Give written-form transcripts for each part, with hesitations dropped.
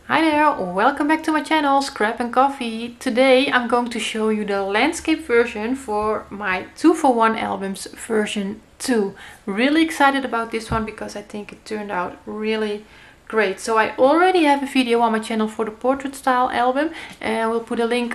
Hi there, welcome back to my channel Scrap and Coffee. Today I'm going to show you the landscape version for my 2-for-1 albums version 2. Really excited about this one because I think it turned out really great. So I already have a video on my channel for the portrait style album and we'll put a link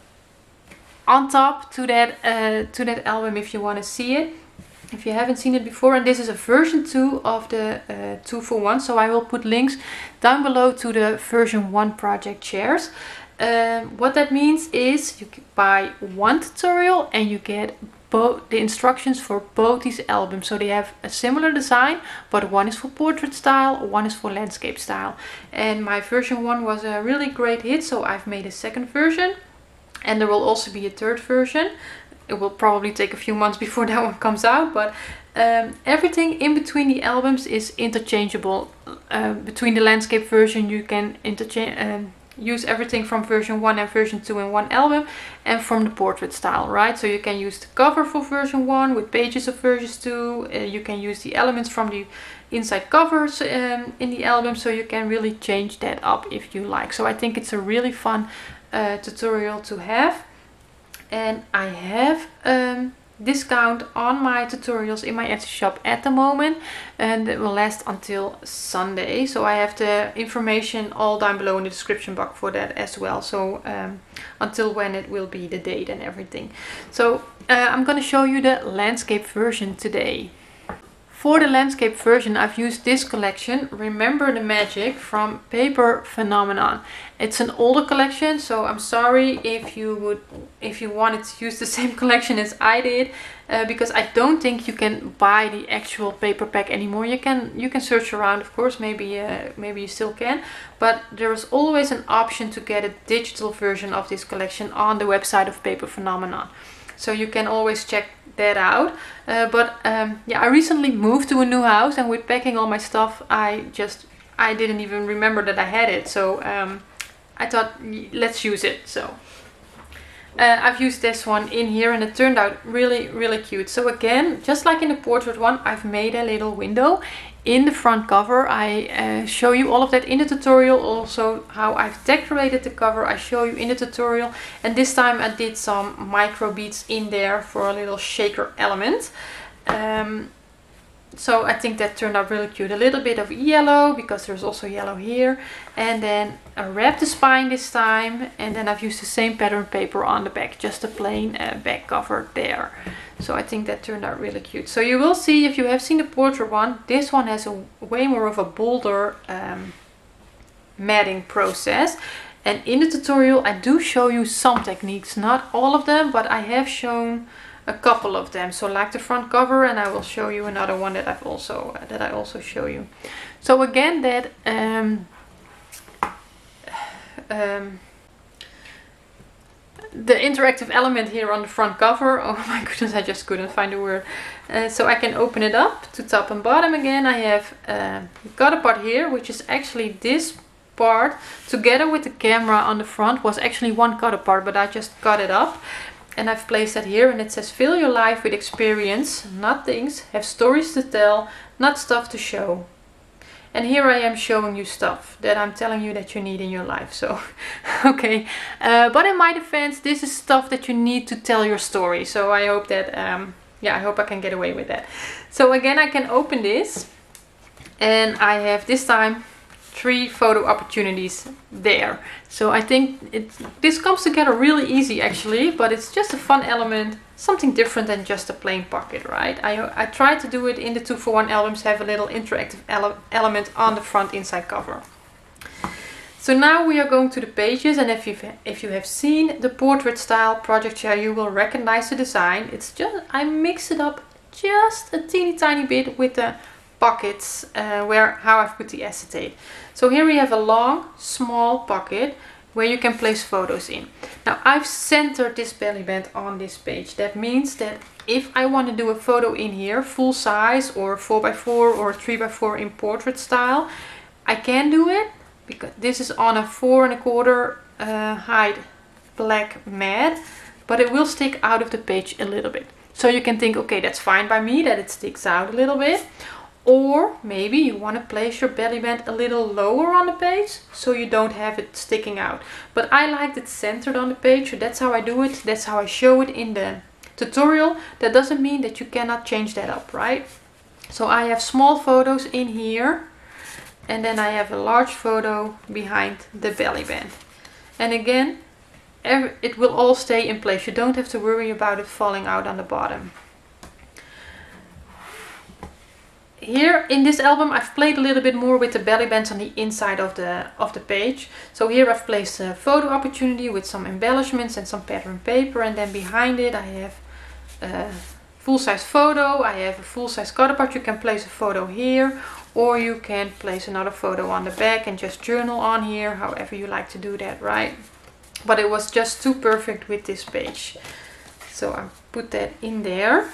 on top to that album if you want to see it. If you haven't seen it before, and this is a version 2 of the 2-for-1, so I will put links down below to the version 1 project shares. What that means is you buy one tutorial and you get both the instructions for both these albums. So they have a similar design, but one is for portrait style, one is for landscape style. And my version 1 was a really great hit, so I've made a second version, and there will also be a third version. It will probably take a few months before that one comes out, but everything in between the albums is interchangeable. Between the landscape version you can use everything from version 1 and version 2 in one album, and from the portrait style, right? So you can use the cover for version 1 with pages of version 2. You can use the elements from the inside covers in the album, so you can really change that up if you like. So I think it's a really fun tutorial to have. And I have discount on my tutorials in my Etsy shop at the moment, and it will last until Sunday. So I have the information all down below in the description box for that as well. So until when it will be, the date and everything. So I'm going to show you the landscape version today. For the landscape version I've used this collection, Remember the Magic, from Paper Phenomenon. It's an older collection, so I'm sorry if you wanted to use the same collection as I did, because I don't think you can buy the actual paper pack anymore. You can search around, of course, maybe you still can, but there is always an option to get a digital version of this collection on the website of Paper Phenomenon. So you can always check that out. Yeah, I recently moved to a new house, and with packing all my stuff I didn't even remember that I had it. So I thought, let's use it. So I've used this one in here and it turned out really cute. So again, just like in the portrait one, I've made a little window in the front cover. I show you all of that in the tutorial. Also how I've decorated the cover I show you in the tutorial. And this time I did some micro beads in there for a little shaker element. So I think that turned out really cute. A little bit of yellow, because there's also yellow here. And then I wrapped the spine this time. And then I've used the same pattern paper on the back. Just a plain back cover there. So I think that turned out really cute. So you will see, if you have seen the portrait one, this one has a way more of a bolder matting process. And in the tutorial I do show you some techniques. Not all of them, but I have shown a couple of them. So like the front cover, and I will show you another one that I also show you. So again, that the interactive element here on the front cover, oh my goodness, I just couldn't find a word. So I can open it up to top and bottom again. I have the cutter part here, which is actually this part together with the camera on the front was actually one cutter part, but I just cut it up. And I've placed that here, and it says, fill your life with experience, not things, have stories to tell, not stuff to show. And here I am showing you stuff that I'm telling you that you need in your life. So, okay. But in my defense, this is stuff that you need to tell your story. So I hope that, yeah, I hope I can get away with that. So again, I can open this, and I have this time 3 photo opportunities there. So I think this comes together really easy actually, but it's just a fun element, something different than just a plain pocket, right? I tried to do it in the 2-for-1 albums, have a little interactive element on the front inside cover. So now we are going to the pages, and if you have seen the portrait style project share, you will recognize the design. It's just, I mix it up just a teeny tiny bit with the pockets how I've put the acetate. So here we have a long small pocket where you can place photos in. Now I've centered this belly band on this page. That means that if I want to do a photo in here full size, or 4x4 or 3x4 in portrait style, I can do it, because this is on a 4 1/4 height black mat, but it will stick out of the page a little bit. So you can think, okay, that's fine by me that it sticks out a little bit. Or maybe you want to place your belly band a little lower on the page so you don't have it sticking out. But I like it centered on the page, so that's how I do it. That's how I show it in the tutorial. That doesn't mean that you cannot change that up, right? So I have small photos in here, and then I have a large photo behind the belly band. And again, it will all stay in place. You don't have to worry about it falling out on the bottom. Here in this album I've played a little bit more with the belly bands on the inside of the page. So here I've placed a photo opportunity with some embellishments and some pattern paper, and then behind it I have a full-size photo, I have a full-size cutter part. You can place a photo here, or you can place another photo on the back and just journal on here, however you like to do that, right? But it was just too perfect with this page. So I put that in there.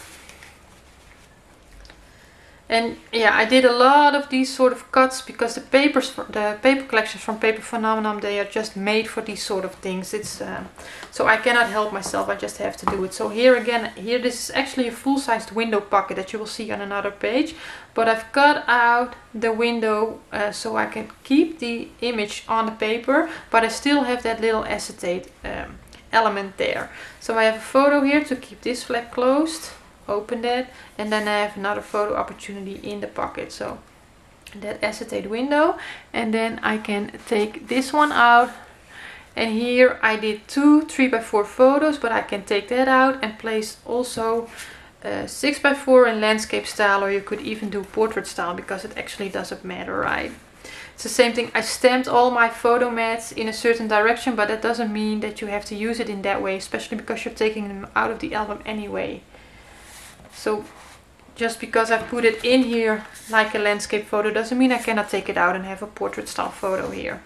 And yeah, I did a lot of these sort of cuts because the paper collections from Paper Phenomenon, they are just made for these sort of things. It's so I cannot help myself, I just have to do it. So here again, this is actually a full-sized window pocket that you will see on another page. But I've cut out the window so I can keep the image on the paper, but I still have that little acetate element there. So I have a photo here to keep this flap closed. Open that, and then I have another photo opportunity in the pocket, so that acetate window, and then I can take this one out, and here I did two 3x4 photos, but I can take that out and place also 6x4 in landscape style, or you could even do portrait style, because it actually doesn't matter, right? It's the same thing. I stamped all my photo mats in a certain direction, but that doesn't mean that you have to use it in that way, especially because you're taking them out of the album anyway. So just because I put it in here like a landscape photo doesn't mean I cannot take it out and have a portrait style photo here.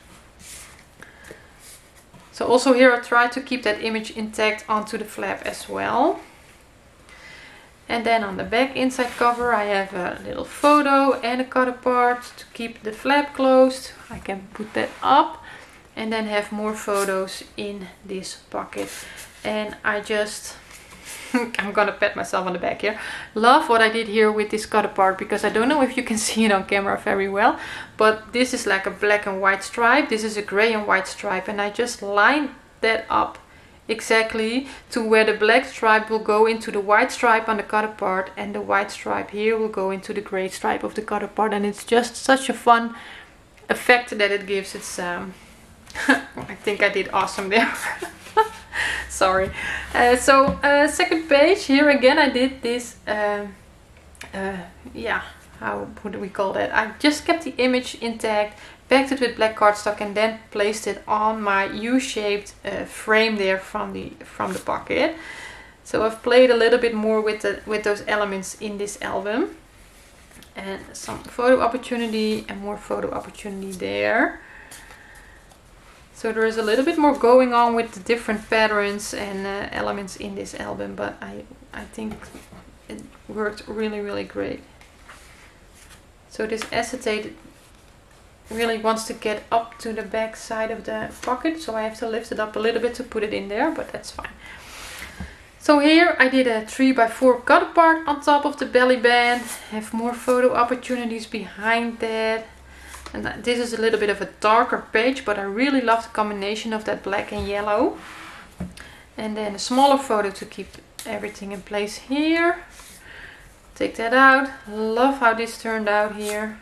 So also here I try to keep that image intact onto the flap as well. And then on the back inside cover I have a little photo and a cutter part to keep the flap closed. I can put that up and then have more photos in this pocket. And I just... I'm gonna pat myself on the back here. Love what I did here with this cutter part, because I don't know if you can see it on camera very well, but this is like a black and white stripe, this is a gray and white stripe, and I just lined that up exactly to where the black stripe will go into the white stripe on the cutter part, and the white stripe here will go into the gray stripe of the cutter part, and it's just such a fun effect that it gives. It's I think I did awesome there. Sorry. Second page, here again I did this, yeah, what do we call that? I just kept the image intact, packed it with black cardstock, and then placed it on my U-shaped frame there from the pocket. So I've played a little bit more with those elements in this album. And some photo opportunity and more photo opportunity there. So there is a little bit more going on with the different patterns and elements in this album, but I think it worked really, really great. So this acetate really wants to get up to the back side of the pocket, so I have to lift it up a little bit to put it in there, but that's fine. So here I did a 3x4 cutter part on top of the belly band, have more photo opportunities behind that. And this is a little bit of a darker page, but I really love the combination of that black and yellow. And then a smaller photo to keep everything in place here. Take that out. Love how this turned out here.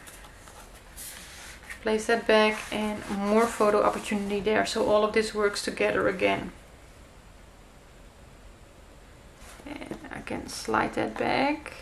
Place that back, and more photo opportunity there. So all of this works together again. And I can slide that back.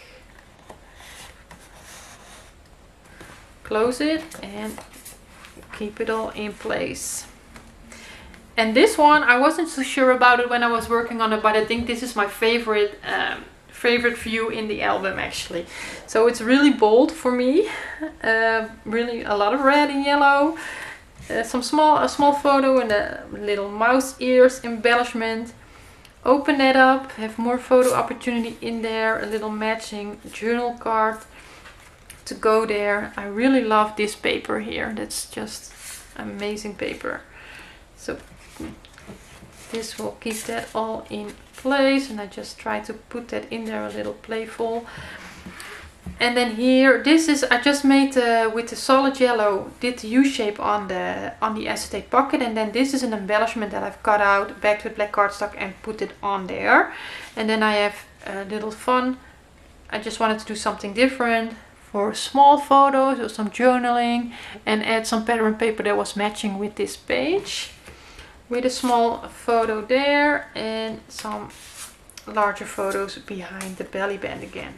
Close it and keep it all in place. And this one, I wasn't so sure about it when I was working on it, but I think this is my favorite view in the album actually. So it's really bold for me, really a lot of red and yellow, a small photo and a little mouse ears embellishment. Open that up, have more photo opportunity in there, a little matching journal card to go there. I really love this paper here. That's just amazing paper. So this will keep that all in place, and I just try to put that in there a little playful. And then here, this is, I just made with the solid yellow, did the U shape on the acetate pocket, and then this is an embellishment that I've cut out, backed with black cardstock and put it on there. And then I have a little fun. I just wanted to do something different for small photos or some journaling, and add some pattern paper that was matching with this page, with a small photo there and some larger photos behind the belly band again.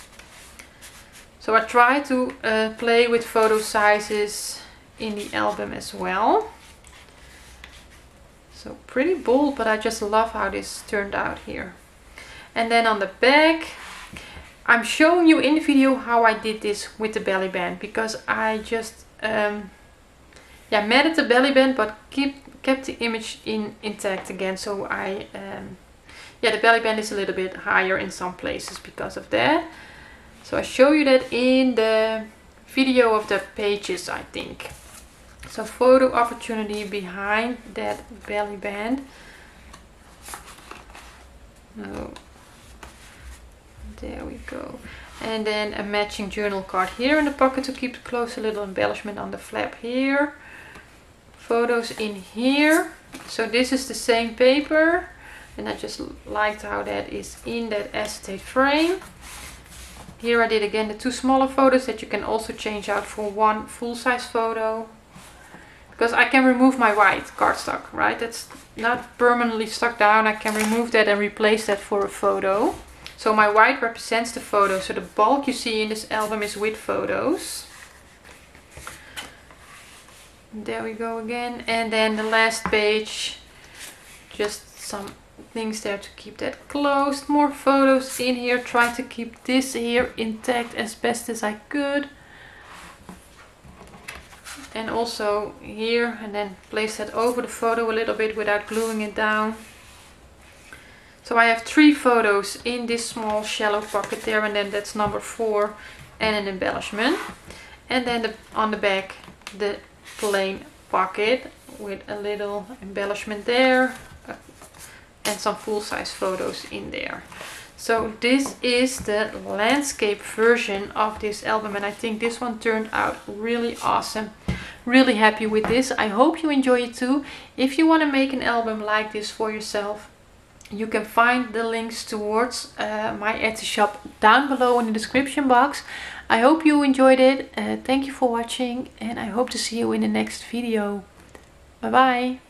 So I try to play with photo sizes in the album as well. So pretty bold, but I just love how this turned out here. And then on the back, I'm showing you in the video how I did this with the belly band, because I just matted the belly band but kept the image intact again. So the belly band is a little bit higher in some places because of that. So I show you that in the video of the pages, I think. So photo opportunity behind that belly band. Oh, there we go. And then a matching journal card here in the pocket to keep it close, a little embellishment on the flap here. Photos in here. So this is the same paper, and I just liked how that is in that acetate frame. Here I did again the two smaller photos that you can also change out for one full-size photo. Because I can remove my white cardstock, right? That's not permanently stuck down. I can remove that and replace that for a photo. So my white represents the photo. So the bulk you see in this album is with photos. There we go again. And then the last page, just some things there to keep that closed. More photos in here. Try to keep this here intact as best as I could. And also here, and then place that over the photo a little bit without gluing it down. So I have 3 photos in this small shallow pocket there, and then that's number 4 and an embellishment. And then on the back, the plain pocket with a little embellishment there and some full-size photos in there. So this is the landscape version of this album, and I think this one turned out really awesome. Really happy with this. I hope you enjoy it too. If you want to make an album like this for yourself, you can find the links towards my Etsy shop down below in the description box. I hope you enjoyed it. Thank you for watching, and I hope to see you in the next video. Bye bye.